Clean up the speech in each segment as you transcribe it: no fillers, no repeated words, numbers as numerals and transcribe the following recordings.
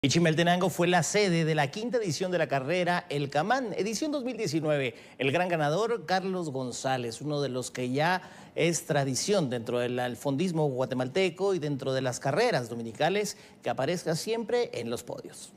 Y Chimaltenango fue la sede de la quinta edición de la carrera El Camán, edición 2019. El gran ganador, Carlos González, uno de los que ya es tradición dentro del fondismo guatemalteco y dentro de las carreras dominicales, que aparezca siempre en los podios.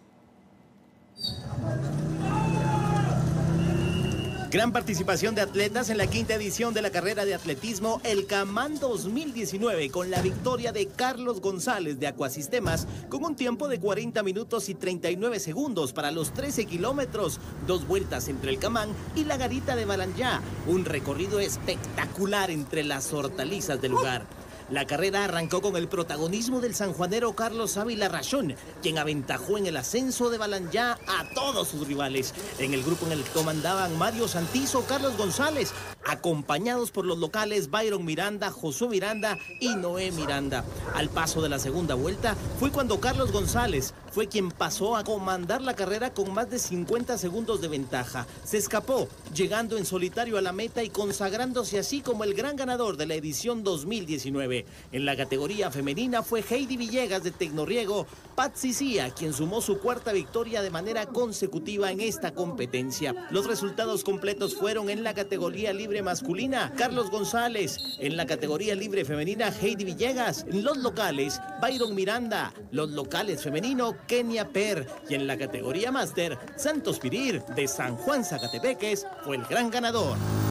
Gran participación de atletas en la quinta edición de la carrera de atletismo El Camán 2019 con la victoria de Carlos González de Acuasistemas con un tiempo de 40 minutos y 39 segundos para los 13 kilómetros, 2 vueltas entre el Camán y la garita de Balanjá, un recorrido espectacular entre las hortalizas del lugar. La carrera arrancó con el protagonismo del sanjuanero Carlos Ávila Rachón, quien aventajó en el ascenso de Balanjá a todos sus rivales. En el grupo en el que comandaban Mario Santizo, Carlos González, acompañados por los locales Byron Miranda, Josué Miranda y Noé Miranda. Al paso de la segunda vuelta fue cuando Carlos González fue quien pasó a comandar la carrera con más de 50 segundos de ventaja. Se escapó, llegando en solitario a la meta y consagrándose así como el gran ganador de la edición 2019. En la categoría femenina fue Heidi Villegas de Tecnorriego, Patsy Cía, quien sumó su cuarta victoria de manera consecutiva en esta competencia. Los resultados completos fueron en la categoría libre masculina, Carlos González; en la categoría libre femenina, Heidi Villegas; en los locales, Byron Miranda; los locales femenino, Kenia Per; y en la categoría máster, Santos Pirir de San Juan Zacatepeques fue el gran ganador.